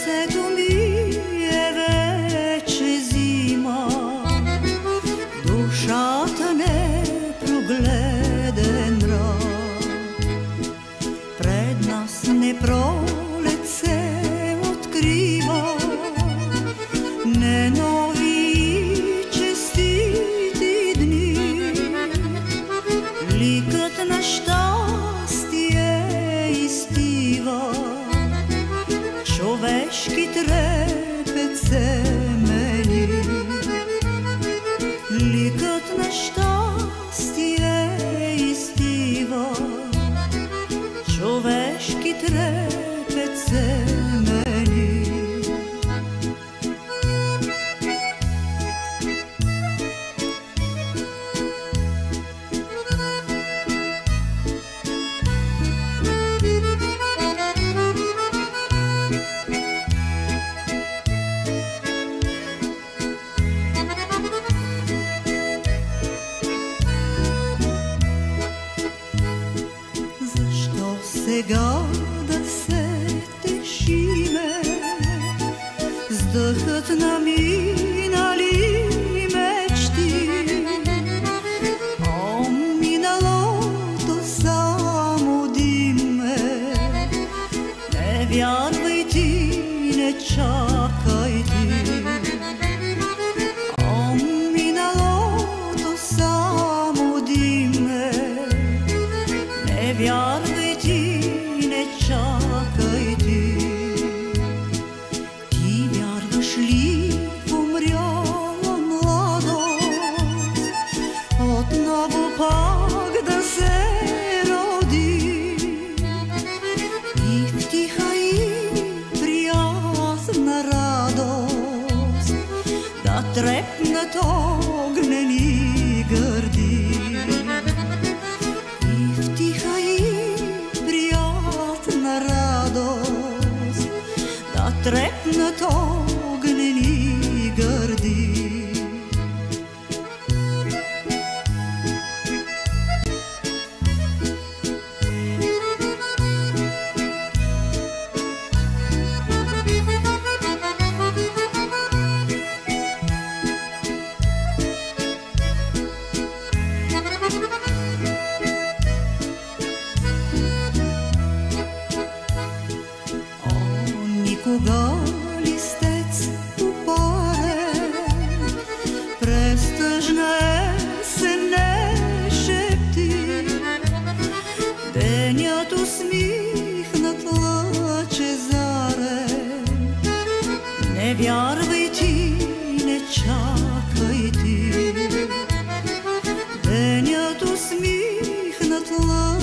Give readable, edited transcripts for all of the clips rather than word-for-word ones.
srcetu mi je već zima, dušata neprogleden mrak. Pred nas neprolet se otkriva, ne novi čestiti dni. Likът на щастие изстива, човешки трепет се мени. Ликът на щастие изстива, човешки трепет се мени. Сега да се тешиме с дъхът на минали мечти. О, миналото само дим е, не вярвай ти, не чакай ти. О, миналото само дим е, не вярвай ти, не чакай ти. Ти вярваш ли в умряла младост, отново пак да се роди? И в тиха и приязна радост да трепнат огнени гърди. Трепнат огнени гърди. Кога листец опарен през тъжна есен не шепти, денят усмихнат лъчезарен, не вярвай ти, не чакай ти. Денят усмихнат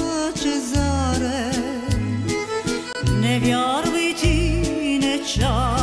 лъчезарен, не вярвай ти, не чакай.